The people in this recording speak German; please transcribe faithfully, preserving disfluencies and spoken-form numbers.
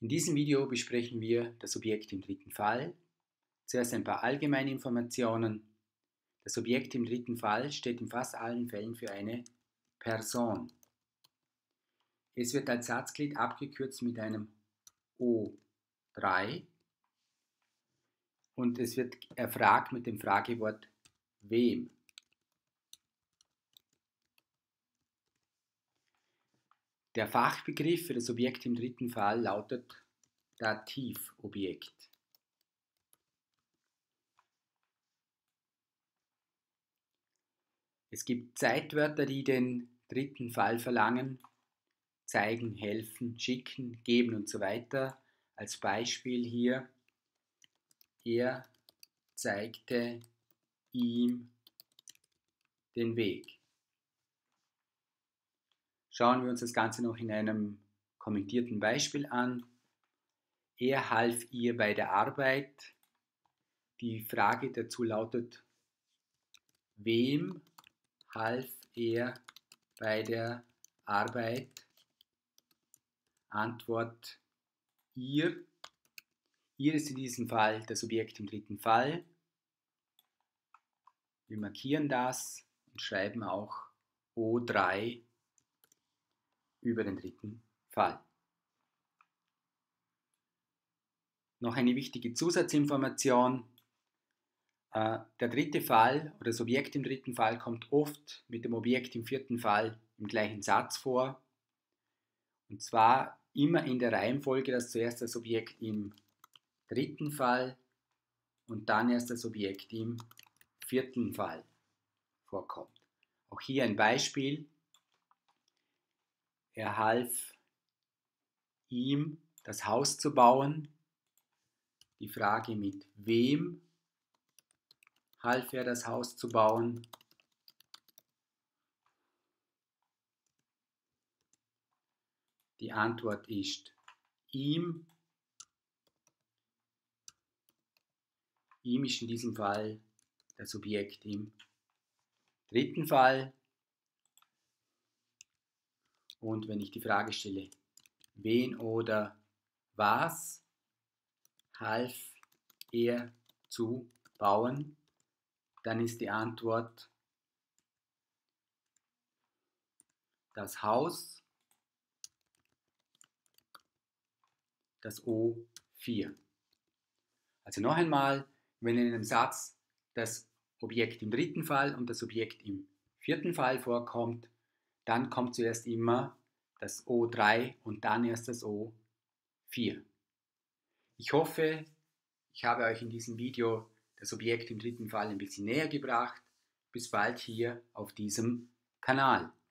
In diesem Video besprechen wir das Objekt im dritten Fall. Zuerst ein paar allgemeine Informationen. Das Objekt im dritten Fall steht in fast allen Fällen für eine Person. Es wird als Satzglied abgekürzt mit einem O drei und es wird erfragt mit dem Fragewort wem. Der Fachbegriff für das Objekt im dritten Fall lautet Dativobjekt. Es gibt Zeitwörter, die den dritten Fall verlangen: zeigen, helfen, schicken, geben und so weiter. Als Beispiel hier: er zeigte ihm den Weg. Schauen wir uns das Ganze noch in einem kommentierten Beispiel an. Er half ihr bei der Arbeit. Die Frage dazu lautet: wem half er bei der Arbeit? Antwort: ihr. Ihr ist in diesem Fall das Objekt im dritten Fall. Wir markieren das und schreiben auch O drei über den dritten Fall. Noch eine wichtige Zusatzinformation. Äh, der dritte Fall oder das Objekt im dritten Fall kommt oft mit dem Objekt im vierten Fall im gleichen Satz vor. Und zwar immer in der Reihenfolge, dass zuerst das Objekt im dritten Fall und dann erst das Objekt im vierten Fall vorkommt. Auch hier ein Beispiel. Er half ihm, das Haus zu bauen. Die Frage: mit wem half er, das Haus zu bauen? Die Antwort ist ihm. Ihm ist in diesem Fall das Objekt im dritten Fall. Und wenn ich die Frage stelle, wen oder was half er zu bauen, dann ist die Antwort das Haus, das O vier. Also noch einmal, wenn in einem Satz das Objekt im dritten Fall und das Objekt im vierten Fall vorkommt, dann kommt zuerst immer das O drei und dann erst das O vier. Ich hoffe, ich habe euch in diesem Video das Objekt im dritten Fall ein bisschen näher gebracht. Bis bald hier auf diesem Kanal.